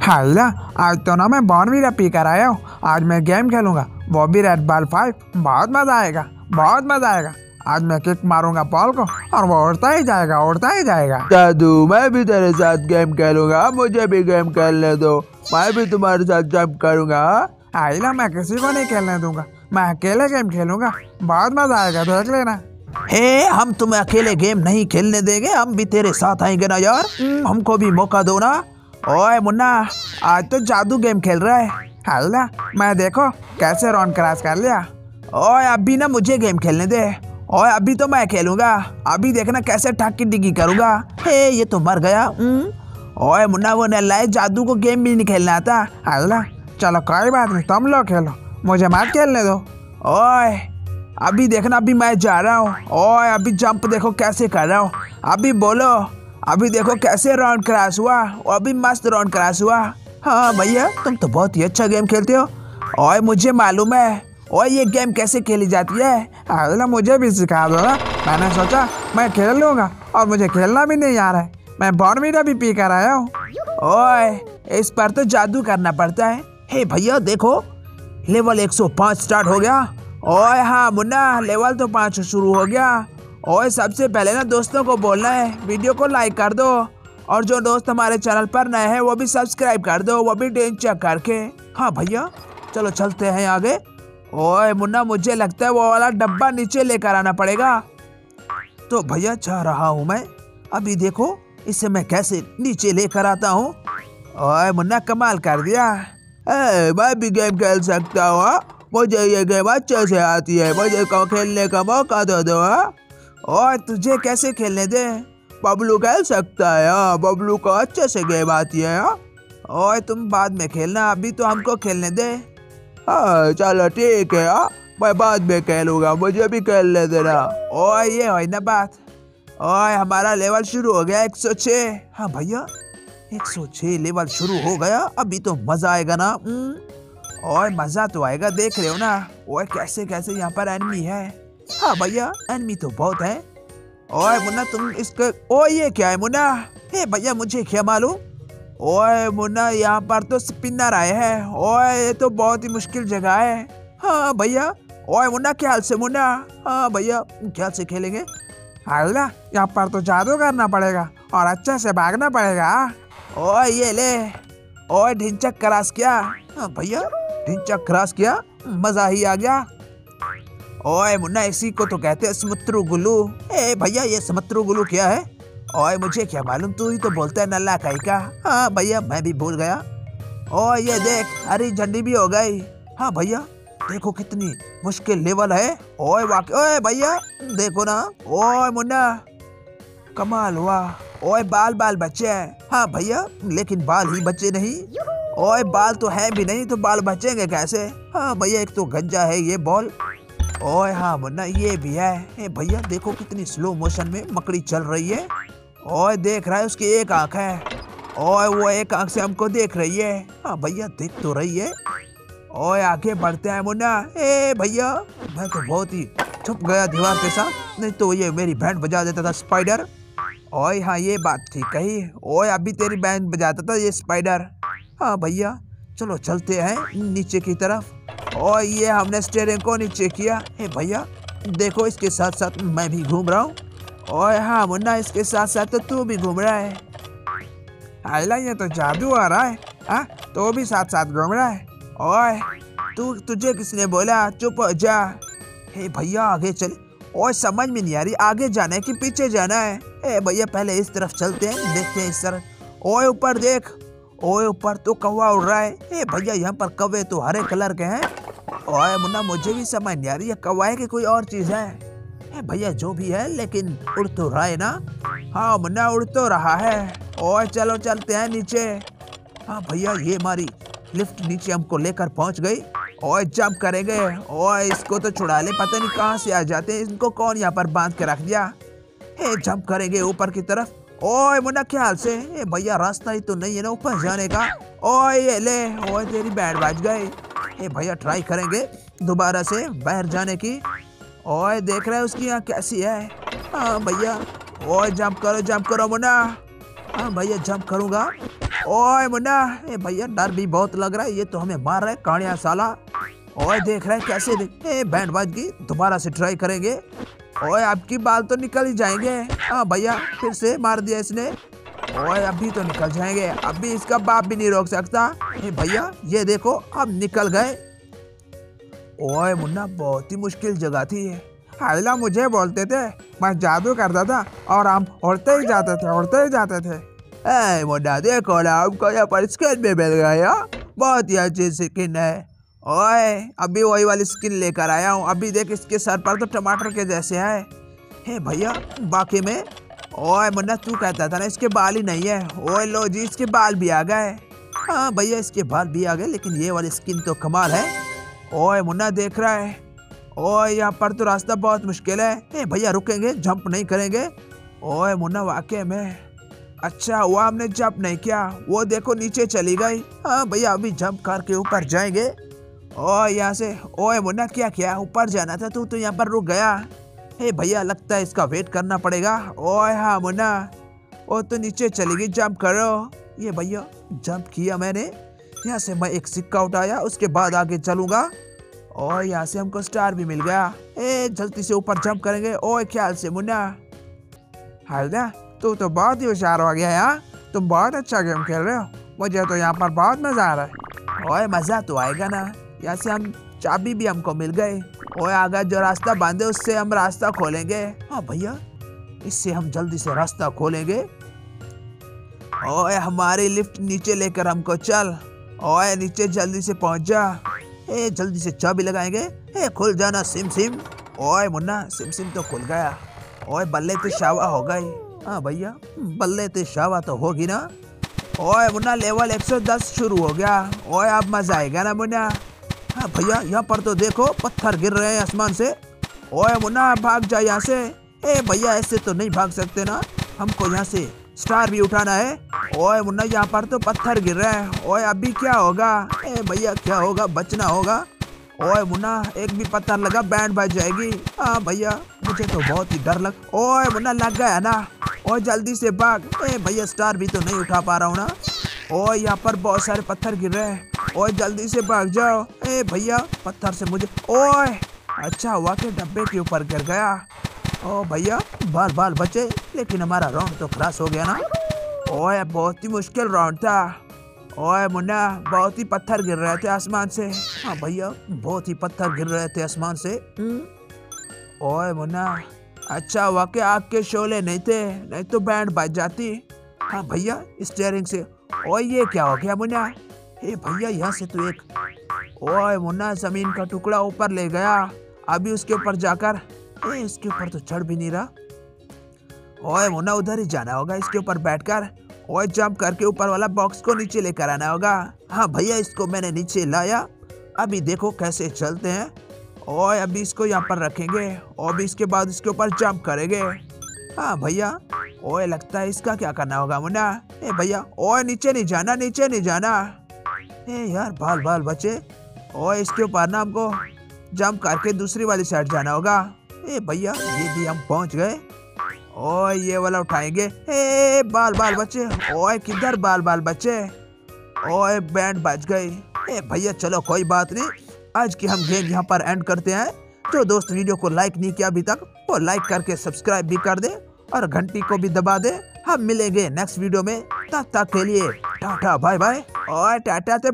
हाइला, आज तो ना मैं बॉर्नवीटा पी कर आया हूँ। आज मैं गेम खेलूंगा, वो भी रेड बॉल 5। बहुत मजा आएगा, बहुत मजा आएगा। आज मैं किक मारूंगा बॉल को और वो उड़ता ही जाएगा, उड़ता ही जाएगा। दादू, मैं भी तेरे साथ गेम खेलूंगा, मुझे भी गेम खेलने दो। मैं भी तुम्हारे साथ जंप करूंगा। हाइला, मैं किसी को नहीं खेलने दूंगा, मैं अकेले गेम खेलूंगा। बहुत मजा आएगा, देख लेना। हे, हम तुम्हें अकेले गेम नहीं खेलने देंगे, हम भी तेरे साथ आएंगे ना यार। हमको भी मौका दो ना। ओए मुन्ना, आज तो जादू गेम खेल रहा है। हाइला, मैं देखो कैसे राउंड क्रॉस कर लिया। ओए अभी ना मुझे गेम खेलने दे। ओए अभी तो मैं खेलूंगा, अभी देखना कैसे ठाकी डिगी करूंगा। हे, ये तो मर गया। ओए मुन्ना, वो नल्ला जादू को गेम भी नहीं खेलना आता। हाइला, चलो कोई बात नहीं, तुम लोग खेलो, मुझे मत खेलने दो। ओए अभी देखना, अभी मैं जा रहा हूँ। ओए अभी जंप देखो कैसे कर रहा हूँ। अभी बोलो, अभी देखो कैसे राउंड क्रॉस हुआ। अभी मस्त राउंड क्रॉस हुआ। हाँ भैया, तुम तो बहुत ही अच्छा गेम खेलते हो। ओए मुझे मालूम है, ओए ये गेम कैसे खेली जाती है। हाइला, मुझे भी सिखा दो ना। मैंने सोचा मैं खेल लूंगा और मुझे खेलना भी नहीं आ रहा है। मैं बॉर्नवीटा भी पी कर आया हूँ। ओए इस पर तो जादू करना पड़ता है। हे भैया देखो, लेवल 105 स्टार्ट हो गया। ओए हाँ मुन्ना, लेवल तो 5 शुरू हो गया। ओए सबसे पहले ना दोस्तों को बोलना है वीडियो को लाइक कर दो, और जो दोस्त हमारे चैनल पर नए हैं वो भी सब्सक्राइब कर दो, वो भी डेन चेक करके। हाँ भैया, चलो चलते हैं आगे। ओए मुन्ना, मुझे लगता है वो वाला डब्बा नीचे लेकर आना पड़ेगा। तो भैया जा रहा हूँ मैं। अभी देखो इसे मैं कैसे नीचे लेकर आता हूँ। ओए मुन्ना, कमाल कर दिया। मैं भी गेम खेल सकता हूँ। मुझे ये गेम अच्छे से आती है, मुझे खेलने का मौका दो दो। और तुझे कैसे खेलने दे? बबलू खेल सकता है। बबलू को अच्छे से गेम आती है। और तुम बाद में खेलना, अभी तो हमको खेलने दे। हाँ चलो ठीक है, मैं बाद में खेलूंगा, मुझे भी खेलने देना। ओए ये है ना बात। ओए हमारा लेवल शुरू हो गया 106। हाँ भैया, 106 लेवल शुरू हो गया। अभी तो मजा आएगा ना। और मजा तो आएगा, देख रहे हो ना। ओए कैसे कैसे यहाँ पर एनिमी है। हाँ भैया, एनिमी तो बहुत है। ओए मुन्ना, तुम इसके ओ ये क्या है मुन्ना? हे भैया, मुझे क्या मालूम। ओए मुन्ना, यहाँ पर तो स्पिनर आए हैं। ओए ये तो बहुत ही मुश्किल जगह है। हाँ भैया। ओए मुन्ना, क्या हाल से मुन्ना? हाँ भैया, क्या से खेलेंगे? हाइला, यहाँ पर तो जादू करना पड़ेगा और अच्छे से भागना पड़ेगा। ओए ये ले। ओए ढिंचक क्रॉस किया। हाँ भैया, ढिंचक क्रॉस किया, मजा ही आ गया। ओए मुन्ना, इसी को तो कहते हैं समत्रु गुल्लू। ए भैया, ये समत्रु गुल्लू क्या है? ओए मुझे क्या मालूम, तू ही तो बोलता है नल्ला काई का। हाँ भैया, मैं भी भूल गया। ओए ये देख, हरी झंडी भी हो गई। हाँ भैया, देखो कितनी मुश्किल लेवल है। ओए वाकई, ओए भैया देखो ना। ओए मुन्ना, कमाल हुआ। ओए बाल बाल बचे हैं। हाँ भैया, लेकिन बाल ही बचे नहीं। ओए बाल तो है भी नहीं, तो बाल बचेंगे कैसे? हाँ भैया, एक तो गंजा है ये बॉल। ओए हाँ मुन्ना, ये भी है। ए भैया देखो कितनी स्लो मोशन में मकड़ी चल रही है। ओए देख रहा है, उसकी एक आंख है। ओए वो एक आंख से हमको देख रही है। हाँ भैया, देख तो रही है। ओए आगे बढ़ते हैं मुन्ना। ए भैया, मैं तो बहुत ही छुप गया दीवार के साथ, नहीं तो ये मेरी बैंड बजा देता था स्पाइडर। ओए हाँ, ये बात ठीक कही। ओए अभी तेरी बैंड बजाता था ये स्पाइडर। हाँ भैया, चलो चलते हैं नीचे की तरफ। और ये हमने स्टीयरिंग को नीचे किया। हे भैया देखो, इसके साथ साथ मैं भी घूम रहा हूँ। और हाँ मुन्ना, इसके साथ साथ तो तू भी घूम रहा है। हाइला, ये तो जादू आ रहा है। हाँ, तो भी साथ साथ घूम रहा है। ओए तुझे किसने बोला? चुप हो जा। हे भैया आगे चल। ओए समझ में नहीं आ रही, आगे जाना है कि पीछे जाना है? ए भैया, पहले इस तरफ चलते हैं, देखते हैं इस तरफ। ओए ऊपर देख। ओए ऊपर तो कौवा उड़ रहा है। ए भैया, यहाँ पर कौवे तो हरे कलर के हैं। ओए मुन्ना, मुझे भी समझ नहीं आ रही है, कौवा है कि कोई और चीज है। ए भैया, जो भी है, लेकिन उड़ तो रहा है ना? हाँ मुन्ना, उड़ तो रहा है। ओए चलो चलते हैं नीचे। हाँ भैया, ये हमारी लिफ्ट नीचे हमको लेकर पहुंच गई। ओए जंप करेंगे। ओए इसको तो छुड़ा ले, पता नहीं कहाँ से आ जाते हैं। इनको कौन यहाँ पर बांध के रख दिया? हे जंप करेंगे ऊपर की तरफ। ओए मुन्ना, क्या हाल से? ए भैया, रास्ता ही तो नहीं है ना ऊपर जाने का। ओए ये ले। ओए तेरी बैंड बज गई। ए भैया, ट्राई करेंगे दोबारा से बाहर जाने की। ओए देख रहे हैं उसकी यहाँ कैसी है। हाँ भैया। ओए जंप करो मुन्ना। हाँ भैया, जंप करूँगा। ओए मुन्ना, ए भैया डर भी बहुत लग रहा है, ये तो हमें मार रहा है कानिया साला। ओए देख रहे हैं कैसे बैंड बाज गई, दोबारा से ट्राई करेंगे। ओए आपकी बाल तो निकल ही जाएंगे। हाँ भैया फिर से मार दिया इसने। ओए अभी तो निकल जाएंगे, अभी इसका बाप भी नहीं रोक सकता। ए भैया ये देखो अब निकल गए। ओए मुन्ना बहुत ही मुश्किल जगह थी ये। हाइला मुझे बोलते थे, मैं जादू करता था और हम उड़ते ही जाते थे, उड़ते ही जाते थे। ए मुन्ना देखो ना, हमको यहाँ पर स्किन में मिल गया, बहुत ही अच्छी स्किन है। ओए अभी वही वाली स्किन लेकर आया हूँ, अभी देख इसके सर पर तो टमाटर के जैसे है। हे भैया बाकी में। ओए मुन्ना तू कहता था ना इसके बाल ही नहीं है। ओए लो जी इसके बाल भी आ गए। हाँ भैया इसके बाल भी आ गए, लेकिन ये वाली स्किन तो कमाल है। ओए मुन्ना देख रहा है, ओए यहाँ पर तो रास्ता बहुत मुश्किल है। ए भैया रुकेंगे, जंप नहीं करेंगे। ओए मुन्ना वाकई में अच्छा हुआ हमने जंप नहीं किया, वो देखो नीचे चली गई। हाँ भैया अभी जंप करके ऊपर जाएंगे। ओए यहाँ से। ओए मुन्ना क्या किया, ऊपर जाना था, तू तो यहाँ पर रुक गया। हे भैया लगता है इसका वेट करना पड़ेगा। ओए हाँ मुन्ना, वो तो नीचे चली गई, जंप करो। ये भैया जंप किया मैंने, यहाँ से मैं एक सिक्का उठाया, उसके बाद आगे चलूंगा। और यहाँ से हमको स्टार भी मिल गया। ए जल्दी से ऊपर जंप करेंगे। ओए ख्याल से मुन्ना। हाइला तू तो बहुत ही होशियार हो गया यार, तुम बहुत अच्छा गेम खेल रहे हो, मुझे तो यहाँ पर बहुत मजा आ रहा है। ओए मजा तो आएगा ना, यहाँ से हम चाबी भी हमको मिल गई। ओए आगे जो रास्ता बांधे उससे हम रास्ता खोलेंगे। हाँ भैया इससे हम जल्दी से रास्ता खोलेंगे। ओए हमारी लिफ्ट नीचे लेकर हमको चल। ओए नीचे जल्दी से पहुंच जा। ए जल्दी से चाबी लगाएंगे। ए खुल जाना सिम सिम। ओए मुन्ना सिम सिम तो खुल गया। ओए बल्ले तो शावा हो गई। हाँ भैया बल्ले तो शावा तो होगी ना। ओए मुन्ना लेवल 110 शुरू हो गया। ओए अब मजा आएगा ना मुन्ना। हाँ भैया यहाँ पर तो देखो पत्थर गिर रहे हैं आसमान से। ओए मुन्ना भाग जा यहाँ से। ए भैया ऐसे तो नहीं भाग सकते ना, हमको यहाँ से स्टार भी उठाना है। ओए मुन्ना यहाँ पर तो पत्थर गिर रहे हैं। ओए अभी क्या होगा। ए भैया क्या होगा, बचना होगा। ओए मुन्ना एक भी पत्थर लगा बैंड बज जाएगी। हाँ भैया मुझे तो बहुत ही डर लग। ओए मुन्ना लग गया ना। ओए जल्दी से भाग। ए भैया स्टार भी तो नहीं उठा पा रहा हूँ ना। ओए यहाँ पर बहुत सारे पत्थर गिर रहे हैं। ओए जल्दी से भाग जाओ। ए भैया पत्थर से मुझे। ओए अच्छा हुआ कि डब्बे के ऊपर गिर गया। ओ भैया बाल बाल बचे, लेकिन हमारा राउंड तो क्रॉस हो गया ना। ओए बहुत ही मुश्किल राउंड था। ओए मुन्ना बहुत ही पत्थर गिर रहे थे आसमान से। हाँ भैया बहुत ही पत्थर गिर रहे थे आसमान से। ओए मुन्ना अच्छा हुआ कि आग के शोले नहीं थे, नहीं तो बैंड बज जाती। हाँ भैया स्टीयरिंग से। ओए ये क्या हो गया मुन्ना। ए भैया यहाँ से तो एक। ओए मुन्ना जमीन का टुकड़ा ऊपर ले गया, अभी उसके ऊपर जाकर। इसके ऊपर तो चढ़ भी नहीं रहा। ओए मुन्ना उधर ही जाना होगा, इसके ऊपर बैठकर। ओए जंप करके ऊपर वाला बॉक्स को नीचे लेकर आना होगा। हाँ भैया इसको मैंने नीचे लाया, अभी देखो कैसे चलते हैं। ओए अभी इसको यहाँ पर रखेंगे और अभी इसके बाद इसके ऊपर जंप करेंगे। हाँ भैया। ओए लगता है इसका क्या करना होगा मुन्ना। ए भैया ओए नीचे नहीं जाना, नीचे नहीं जाना। ए यार बाल बाल बचे। ओए इसके ऊपर ना हमको जंप करके दूसरी वाली साइड जाना होगा। ए भैया ये भी हम पहुंच गए। ओए ये वाला उठाएंगे। ए बाल बाल बचे। ओए किधर बाल बाल बचे। ओए बैंड बज गई। ए भैया चलो कोई बात नहीं, आज की हम गेम यहाँ पर एंड करते हैं। जो दोस्त वीडियो को लाइक नहीं किया अभी तक, वो लाइक करके सब्सक्राइब भी कर दे और घंटी को भी दबा दे। हम मिलेंगे नेक्स्ट वीडियो में, तब तक के लिए टाटा बाय बाय। और टाटा से